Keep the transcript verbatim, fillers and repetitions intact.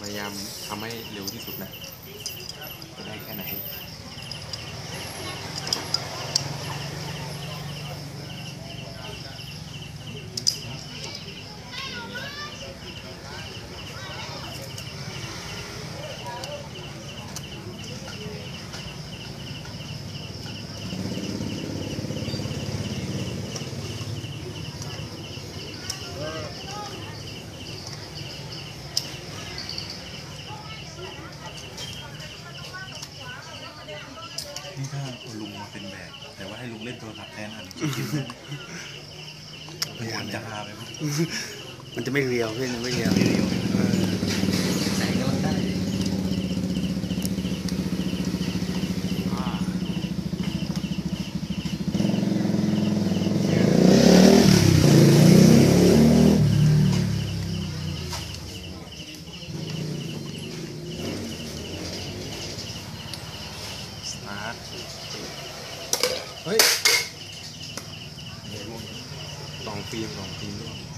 พยายามทำให้เร็วที่สุดนะจะได้แค่ไหนนี่ถ้าเอาลุงมาเป็นแบบแต่ว่าให้ลุงเล่นโทรศัพท์แทนอันพยายามจะหาไปมั้งมันจะไม่เรียวพี่มันไม่เรียวแสงกำลังได้สตาร์ทเฮ้ยลองฟิล์มลองฟิล์มด้วย